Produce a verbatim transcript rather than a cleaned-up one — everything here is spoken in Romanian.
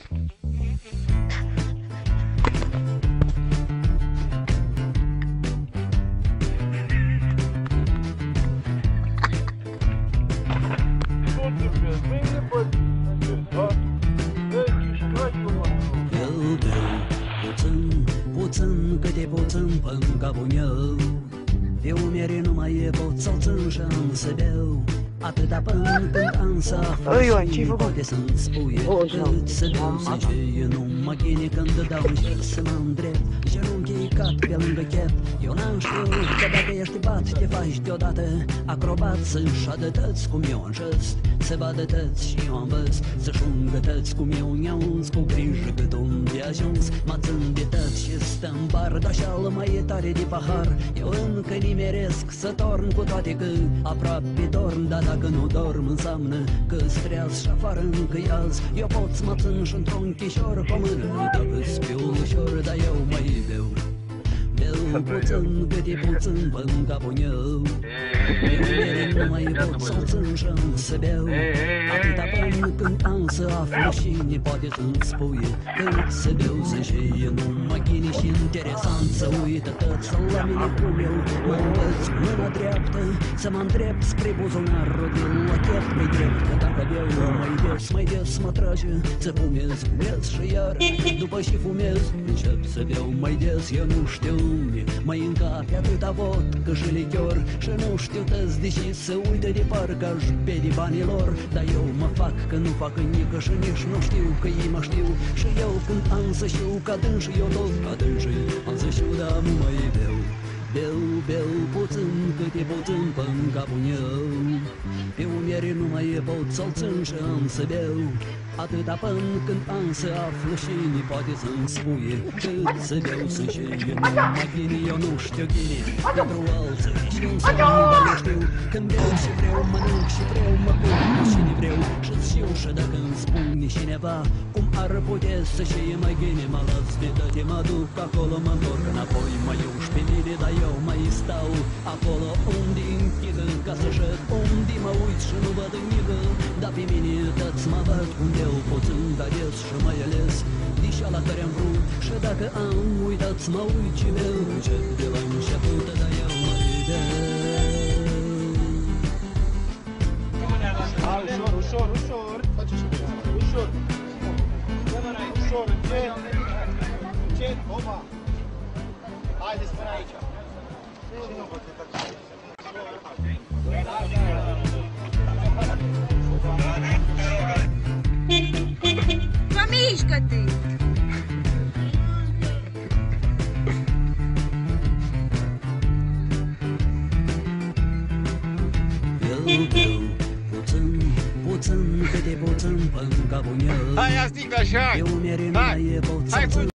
Câte puțin până ca buneu eu mere nu mai e pot să-l țin și să beau atâta până când am să aflu și poate să-mi spuie cât să beau să știe nu mă chine când dau încerc să mă îndrept genunchii cat pe lângă chef eu n-am știut că dacă ești bat te faci deodată acrobat să-și șadă tăți cum eu în gest să vadă tăți și eu am văz să-și ungă tăți cum eu ne-auns cu grijă cât unde ajuns mă țin de tăți și stă în bar dar mai e tare de pahar eu încă nimeresc să torn cu toate că aproape dorm dar dacă nu dorm înseamnă că streaz și afară încă azi eu pot să mă țin și într-un chișor pe mână dacă spiu ușor dar eu mai beau beau puțin câte puțin până ca buneu eu mere nu mai pot să-l țin și să beau atâta până când am să aflu și ne poate să-mi spuie cât să beau să știe nu mă ghini și interesant să uită tăți la mine cum eu mă învăț mâna dreaptă să mă îndrept spre buzunarul de lachet mai drept că dacă beau mai des, mai des mă trage să fumez, fumez și iar după și fumez încep să beau mai des eu nu știu mai încape atâta vodcă și lichior și nu știu tăți deși să uită de parcă-aș bede banilor dar eu mă fac că nu fac nică și nici nu știu că ei mă știu și eu când am să știu ca dânși eu tot ca dânși am să știu dar nu mai beau beau, beau puțin câte puțin până ca buneu eu mere nu mai pot să-l țin și am să beau atâta până când am să aflu și ne poate să-mi spuie cât să beau să știe nu mă ghini eu nu știu ghini pentru alții și un să nu știu când beau și vreau mănânc și vreau mă pun și ne vreau și știu și dacă îmi spune cineva cum ar putea să știe mai ghini mă las de date mă duc acolo mă întorc înapoi mă iuși pe mine dar eu mai stau acolo unde închid ca să șed unde mă uit și nu văd nică dar pe mine tăți mă văd cum eu puțin dar des și mai ales dișa la care am vrut și dacă am uitat mă uit și beau încep de la început dar eu mai beau ușor, ușor, ușor ușor ușor, încet încet, opa haideți până aici și nu vă tretați Mă mișcă-te! Puțin, câte puțin până ca buneu hai, ia sticla așa! eu mere nu mai pot să-l țin